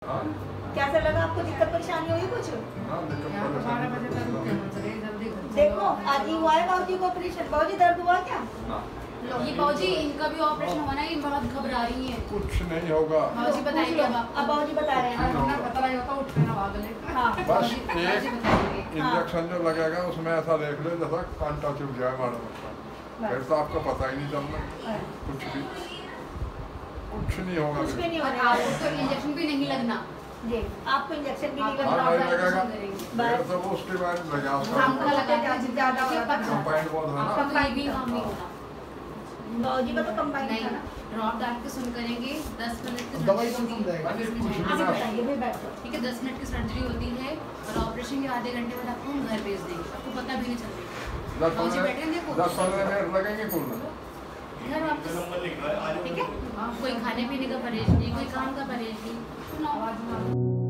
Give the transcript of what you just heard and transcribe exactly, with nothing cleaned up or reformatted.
कैसा लगा आपको? दिक्कत परेशानी हुई कुछ? देखो आज ही हुआ है बाबूजी को ऑपरेशन। बाबूजी दर्द हुआ क्या? ये बाबूजी इनका भी ऑपरेशन होना है, बहुत घबरा रही हैं। कुछ नहीं होगा। बाबूजी बताइए। अब बाबूजी बता रहे हैं। पता नहीं होता उठने ना भाग ले। हाँ बस एक इंजेक्शन जो लगेगा उसमें ऐसा देख ले जैसा कांटा चुभ जाए मारा मोटा, फिर तो आपको पता ही नहीं चलना कुछ भी। कुछ नहीं होगा। कुछ भी नहीं होगा। आपको इंजेक्शन भी नहीं लगना जी, आपको इंजेक्शन भी नहीं हाँ नहीं लगना। लगेगा। फिर तो वो उसके बाद लगा हमको लगा क्या ज्यादा होता है। कंपाउंड बहुत है ना। आपका ये भी काम नहीं होगा। बाबूजी का तो कंबाइन नहीं, था ना। ड्रॉप डाल के सुन करेंगे। दस मिनट की दवाई सर्जरी कम समझाएगा। होती है। कुछ भी आप ना। बताइए भी बैठो। ठीक है, दस मिनट की सर्जरी होती है और ऑपरेशन के आधे घंटे बाद आपको हम घर भेज देंगे। आपको पता भी नहीं चलेगा। दस बाबूजी बैठे हैं, पंद्रह देखो दस पंद्रह मिनट लगेंगे कुल। घर वापस। ठीक है, कोई खाने पीने का परहेज नहीं, कोई काम का परहेज नहीं।